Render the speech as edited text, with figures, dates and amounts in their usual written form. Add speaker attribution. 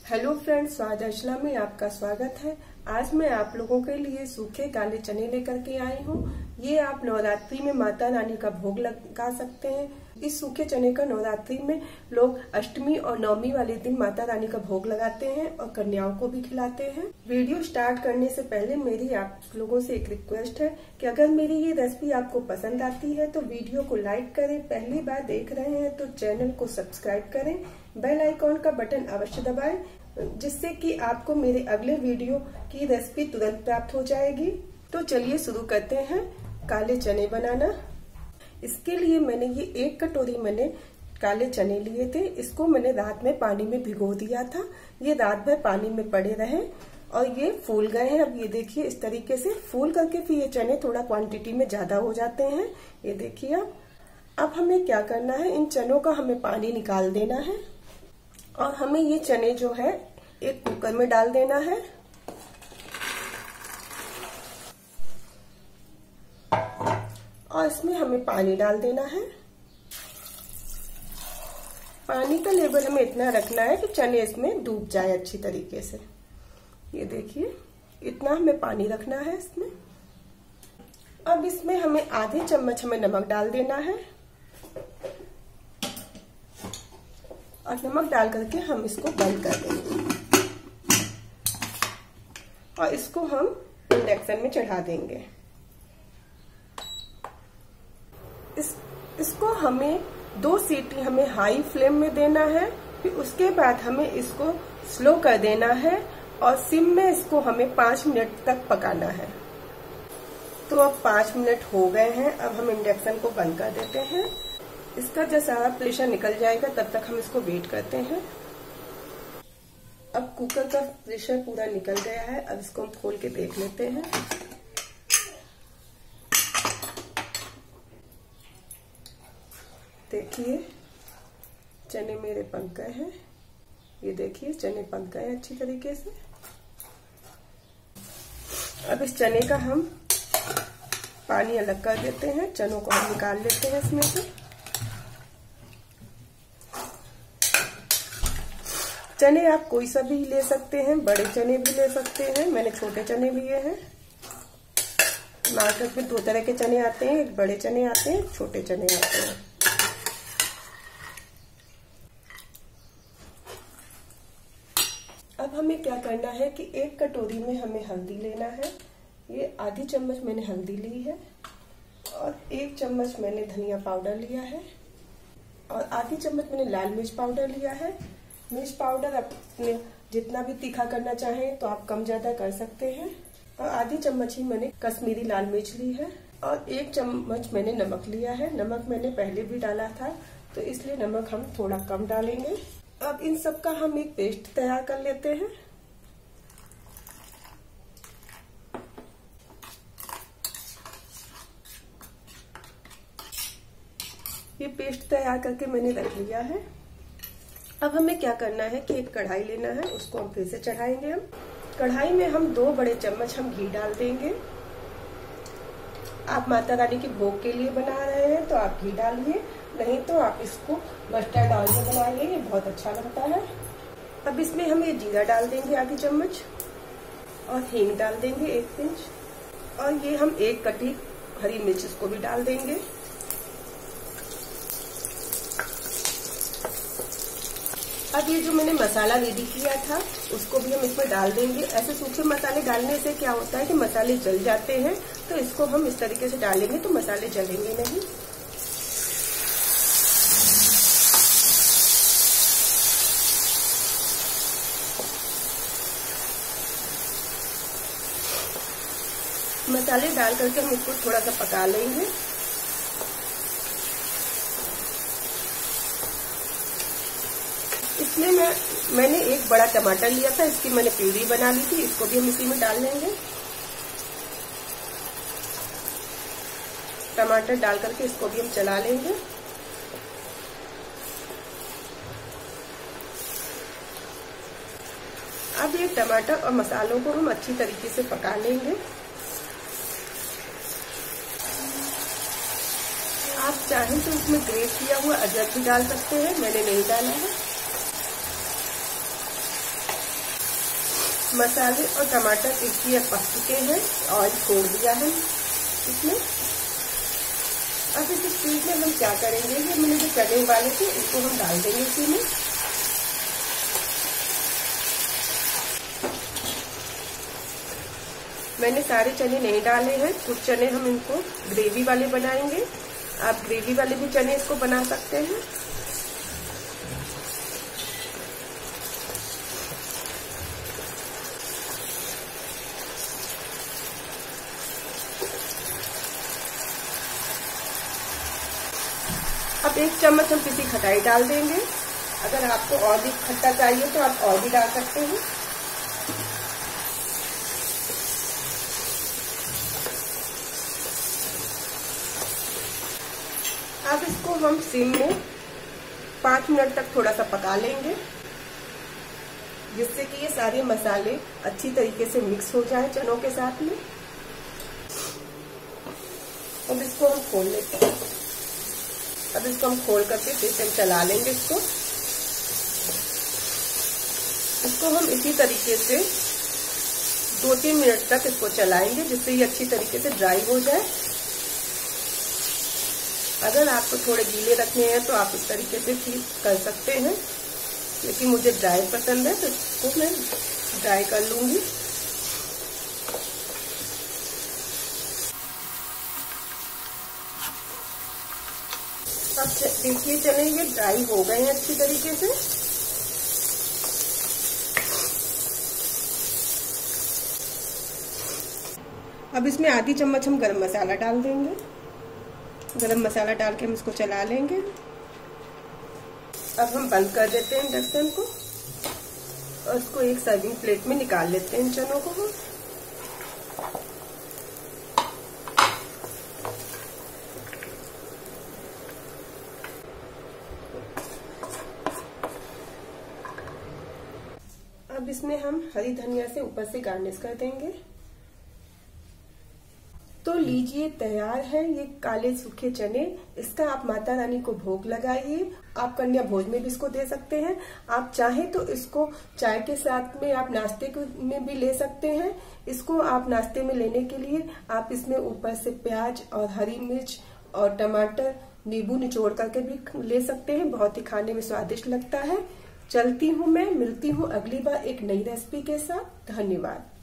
Speaker 1: Hello friends, स्वाद अर्चना में आपका स्वागत है। आज मैं आप लोगों के लिए सूखे काले चने लेकर के आई हूँ। ये आप नवरात्रि में माता रानी का भोग लगा सकते हैं। इस सूखे चने का नवरात्रि में लोग अष्टमी और नवमी वाले दिन माता रानी का भोग लगाते हैं और कन्याओं को भी खिलाते हैं। वीडियो स्टार्ट करने से पहले मेरी आप लोगों से एक रिक्वेस्ट है कि अगर मेरी ये रेसिपी आपको पसंद आती है तो वीडियो को लाइक करें, पहली बार देख रहे हैं तो चैनल को सब्सक्राइब करें, बेल आइकॉन का बटन अवश्य दबाएं, जिससे कि आपको मेरे अगले वीडियो की रेसिपी तुरंत प्राप्त हो जाएगी। तो चलिए शुरू करते हैं काले चने बनाना। इसके लिए मैंने ये 1 कटोरी मैंने काले चने लिए थे। इसको मैंने रात में पानी में भिगो दिया था। ये रात भर पानी में पड़े रहे और ये फूल गए हैं। अब ये देखिए, इस तरीके से फूल करके फिर ये चने थोड़ा क्वांटिटी में ज्यादा हो जाते हैं। ये देखिए अब हमें क्या करना है, इन चनों का हमें पानी निकाल देना है और हमें ये चने जो है एक कुकर में डाल देना है। और इसमें हमें पानी डाल देना है। पानी का लेवल हमें इतना रखना है कि चने इसमें डूब जाए अच्छी तरीके से। ये देखिए, इतना हमें पानी रखना है इसमें। अब इसमें हमें आधी चम्मच हमें नमक डाल देना है और नमक डाल करके हम इसको बंद कर देंगे और इसको हम इंडक्शन में चढ़ा देंगे। इसको हमें 2 सीटी हमें हाई फ्लेम में देना है। फिर उसके बाद हमें इसको स्लो कर देना है और सिम में इसको हमें 5 मिनट तक पकाना है। तो अब 5 मिनट हो गए हैं। अब हम इंडक्शन को बंद कर देते हैं। इसका जब सारा प्रेशर निकल जाएगा तब तक हम इसको वेट करते हैं। अब कुकर का प्रेशर पूरा निकल गया है। अब इसको हम खोल के देख लेते हैं। देखिए, चने मेरे पक गए हैं। ये देखिए, चने पक गए अच्छी तरीके से। अब इस चने का हम पानी अलग कर देते हैं। चनों को हम निकाल लेते हैं इसमें से। चने आप कोई सा भी ले सकते हैं, बड़े चने भी ले सकते हैं। मैंने छोटे चने लिए हैं। मार्केट में 2 तरह के चने आते हैं, एक बड़े चने आते हैं, छोटे चने आते हैं। अब हमें क्या करना है कि 1 कटोरी में हमें हल्दी लेना है। ये आधी चम्मच मैंने हल्दी ली है और 1 चम्मच मैंने धनिया पाउडर लिया है और आधी चम्मच मैंने लाल मिर्च पाउडर लिया है। मिर्च पाउडर अपने जितना भी तीखा करना चाहें तो आप कम ज्यादा कर सकते हैं। और आधी चम्मच ही मैंने कश्मीरी लाल मिर्च ली है और 1 चम्मच मैंने नमक लिया है। नमक मैंने पहले भी डाला था तो इसलिए नमक हम थोड़ा कम डालेंगे। अब इन सब का हम एक पेस्ट तैयार कर लेते हैं। ये पेस्ट तैयार करके मैंने रख लिया है। अब हमें क्या करना है कि एक कढ़ाई लेना है, उसको हम फिर से चढ़ाएंगे। हम कढ़ाई में हम 2 बड़े चम्मच हम घी डाल देंगे। आप माता रानी के भोग के लिए बना रहे हैं तो आप घी डालिए, नहीं तो आप इसको मस्टर्ड ऑयल में बनाइए, ये बहुत अच्छा लगता है। अब इसमें हम ये जीरा डाल देंगे आधी चम्मच और हींग डाल देंगे 1 पिंच और ये हम 1 कटी हरी मिर्च इसको भी डाल देंगे। अब ये जो मैंने मसाला रेडी किया था उसको भी हम इसमें डाल देंगे। ऐसे सूखे मसाले डालने से क्या होता है कि मसाले जल जाते हैं, तो इसको हम इस तरीके से डालेंगे तो मसाले जलेंगे नहीं। मसाले डाल करके हम इसको थोड़ा सा पका लेंगे। इसमें मैंने 1 बड़ा टमाटर लिया था, इसकी मैंने प्यूरी बना ली थी, इसको भी हम इसी में डाल लेंगे। टमाटर डाल करके इसको भी हम चला लेंगे। अब ये टमाटर और मसालों को हम अच्छी तरीके से पका लेंगे। आप चाहें तो इसमें ग्रेट किया हुआ अदरक भी डाल सकते हैं, मैंने नहीं डाला है। मसाले और टमाटर एक ही पक चुके हैं, ऑयल छोड़ दिया है इसमें। अब इस स्टेज में हम क्या करेंगे, ये मैंने जो चने उबाले थे इसको हम डाल देंगे इसी में। मैंने सारे चने नहीं डाले हैं, कुछ चने हम इनको ग्रेवी वाले बनाएंगे। आप ग्रेवी वाले भी चने इसको बना सकते हैं। अब 1 चम्मच हम पिसी खटाई डाल देंगे। अगर आपको और भी खट्टा चाहिए तो आप और भी डाल सकते हैं। अब इसको हम सिम में 5 मिनट तक थोड़ा सा पका लेंगे, जिससे कि ये सारे मसाले अच्छी तरीके से मिक्स हो जाए चनों के साथ में। अब इसको हम खोल लेते हैं। अब इसको हम खोल करके फिर से चला लेंगे इसको हम इसी तरीके से 2-3 मिनट तक इसको चलाएंगे, जिससे ये अच्छी तरीके से ड्राई हो जाए। अगर आपको थोड़े गीले रखने हैं तो आप इस तरीके से भी कर सकते हैं, लेकिन मुझे ड्राई पसंद है तो इसको मैं ड्राई कर लूंगी। अब देखिए चने ये ड्राई हो गए हैं अच्छी तरीके से। अब इसमें आधी चम्मच हम गरम मसाला डाल देंगे। गरम मसाला डाल के हम इसको चला लेंगे। अब हम बंद कर देते हैं ढक्कन को और इसको एक सर्विंग प्लेट में निकाल लेते हैं चनों को हम। अब इसमें हम हरी धनिया से ऊपर से गार्निश कर देंगे। तो लीजिए तैयार है ये काले सूखे चने। इसका आप माता रानी को भोग लगाइए। आप कन्या भोज में भी इसको दे सकते हैं। आप चाहें तो इसको चाय के साथ में आप नाश्ते में भी ले सकते हैं। इसको आप नाश्ते में लेने के लिए आप इसमें ऊपर से प्याज और हरी मिर्च और टमाटर नींबू निचोड़ करके भी ले सकते हैं। बहुत ही खाने में स्वादिष्ट लगता है। चलती हूँ मैं, मिलती हूँ अगली बार एक नई रेसिपी के साथ। धन्यवाद।